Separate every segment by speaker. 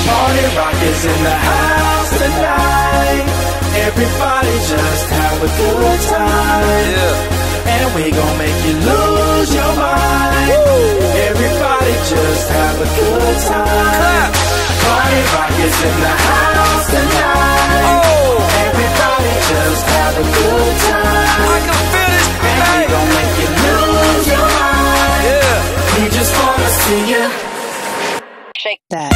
Speaker 1: Party rock is in the house tonight. Everybody just have a good time. Yeah. And we gon' make you lose your mind. Woo. Everybody just have a good time. Party rock is in the house tonight. Oh. Everybody just have a good time. I can feel it. And we gon' make you lose your mind. Yeah. We just wanna see you
Speaker 2: shake that.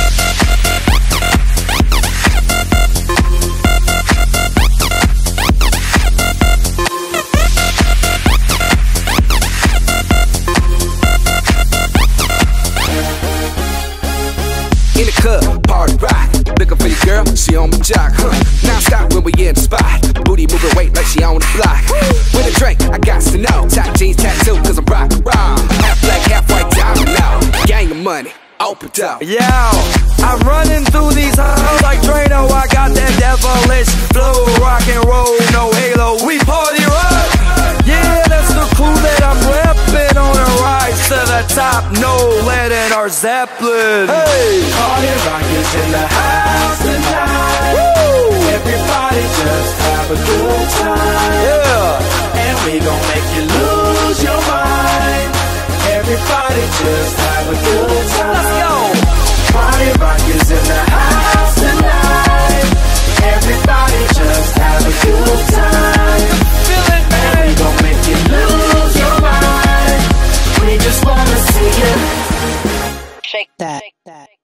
Speaker 3: In the club, party rock. Looking for your girl, she on my jock, Now stop when we in the spot. Booty moving weight like she on the block. With a drink, I got to know. Tight jeans, tattoo, cause I'm rock, raw. Half black, half white, diamond now. Gang of money, open up.
Speaker 4: Yeah, I'm running through these halls like Drano. I got that devilish flow. Rock and roll, no halo. We party rock. Yeah, that's the clue that I'm repping on a rise to the top. No lead in our Zeppelin. Hey,
Speaker 1: party rock is in the house tonight. Woo. Everybody just have a good time.
Speaker 4: Yeah,
Speaker 1: and we gon' make you lose your mind. Everybody just have a good time.
Speaker 4: Let's go.
Speaker 1: Party rock is in the house tonight. Everybody just have a good time.
Speaker 4: Feel it, man.
Speaker 1: And we gon' make you lose your mind. We just wanna see you
Speaker 2: shake that.